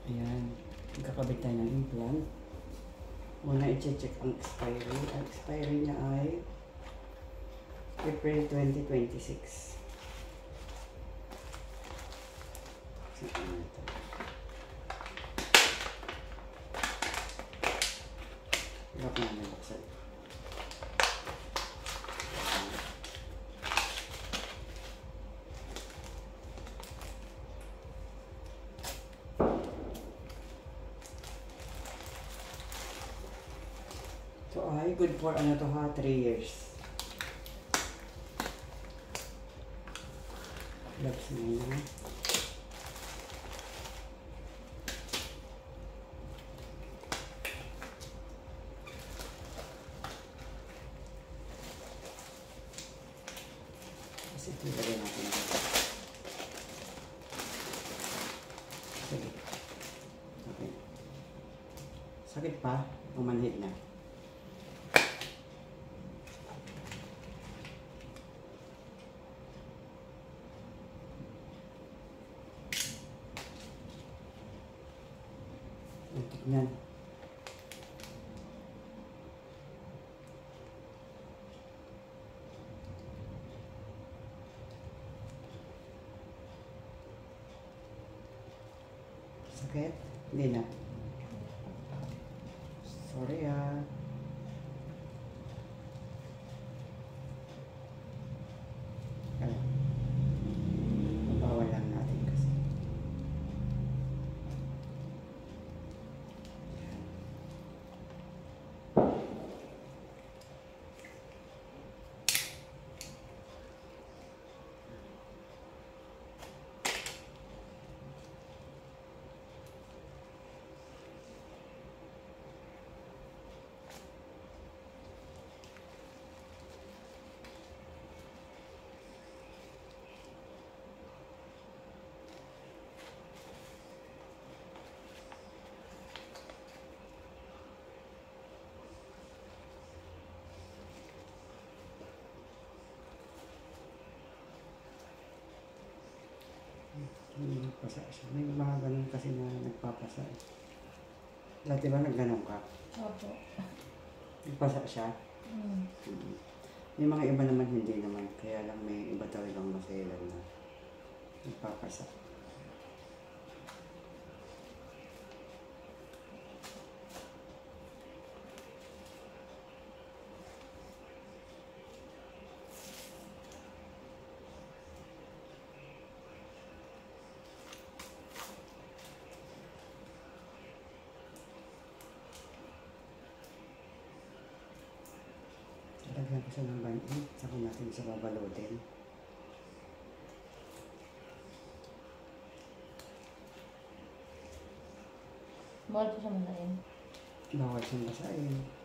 Ayan. Kakabit tayo ng implant. Muna i-check ang expiry. Ang expiry niya ay April 2026. Saan na ito? Lock na nabuksan. So ay good for ano to ha, 3 years. Labs na yun. Kasi ito ilagay natin. Sige. Okay. Sakit pa? Umanhid na. Tignan. Sakit? Hindi na. Sorry ah. Kaya. Bawal lang natin kasi. Pasa siya. May mga ganun kasi na nagpapasa. Dati ba nagganon ka? Opo. Nagpasa siya? May mga iba naman hindi naman. Kaya lang may iba talagang maselan na nagpapasa. Lagyan ko siya ng band-aid, saka natin siya babalutin. Bawal po siya masain. Bawal siyang basahin.